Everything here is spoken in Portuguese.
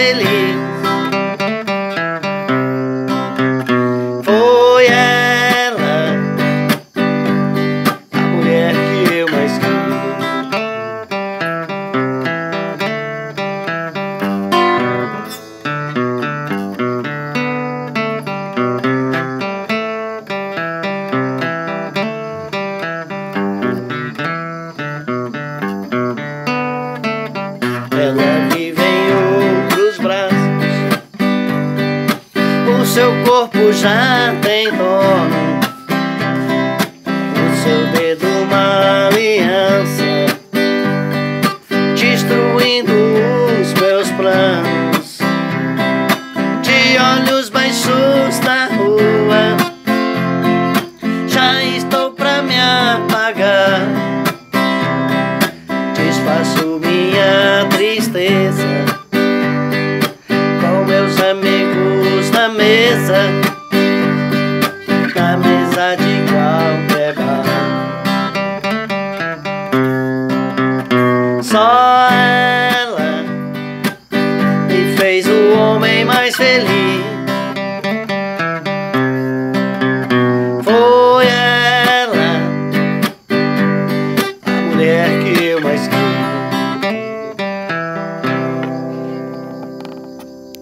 feliz. Foi ela, a mulher que eu mais quis. Ela vive em outros braços, o seu corpo já tem dono, o seu dedo uma aliança, destruindo os meus planos. De olhos baixos na rua, já estou pra me apagar. Desfaço minha tristeza com meus amigos na mesa de qualquer bar. Só ela me fez o homem mais feliz.